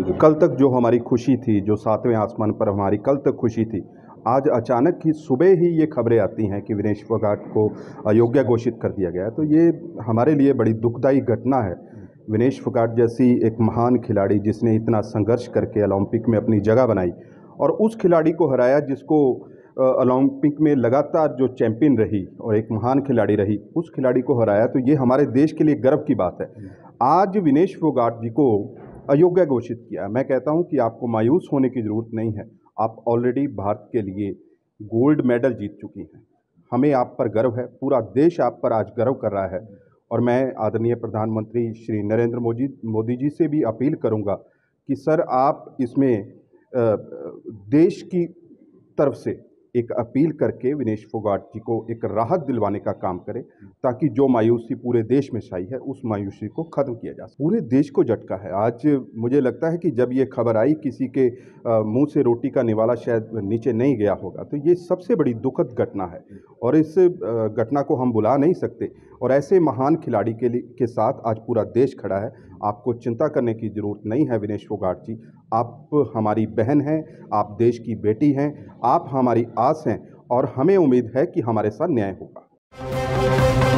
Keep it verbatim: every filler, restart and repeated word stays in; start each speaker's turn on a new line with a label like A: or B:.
A: कल तक जो हमारी खुशी थी, जो सातवें आसमान पर हमारी कल तक खुशी थी, आज अचानक ही सुबह ही ये खबरें आती हैं कि विनेश फोगाट को अयोग्य घोषित कर दिया गया है। तो ये हमारे लिए बड़ी दुखदायी घटना है। विनेश फोगाट जैसी एक महान खिलाड़ी जिसने इतना संघर्ष करके ओलंपिक में अपनी जगह बनाई और उस खिलाड़ी को हराया जिसको ओलंपिक में लगातार जो चैंपियन रही और एक महान खिलाड़ी रही, उस खिलाड़ी को हराया, तो ये हमारे देश के लिए गर्व की बात है। आज विनेश फोगाट जी को अयोग्य घोषित किया। मैं कहता हूं कि आपको मायूस होने की ज़रूरत नहीं है। आप ऑलरेडी भारत के लिए गोल्ड मेडल जीत चुकी हैं। हमें आप पर गर्व है, पूरा देश आप पर आज गर्व कर रहा है। और मैं आदरणीय प्रधानमंत्री श्री नरेंद्र मोदी मोदी जी से भी अपील करूंगा कि सर आप इसमें देश की तरफ से एक अपील करके विनेश फोगाट जी को एक राहत दिलवाने का काम करें, ताकि जो मायूसी पूरे देश में छाई है उस मायूसी को ख़त्म किया जा सके। पूरे देश को झटका है। आज मुझे लगता है कि जब ये खबर आई, किसी के मुंह से रोटी का निवाला शायद नीचे नहीं गया होगा। तो ये सबसे बड़ी दुखद घटना है और इस घटना को हम भुला नहीं सकते। और ऐसे महान खिलाड़ी के लिए के साथ आज पूरा देश खड़ा है। आपको चिंता करने की ज़रूरत नहीं है विनेश फोगाट जी। आप हमारी बहन हैं, आप देश की बेटी हैं, आप हमारी आस हैं और हमें उम्मीद है कि हमारे साथ न्याय होगा।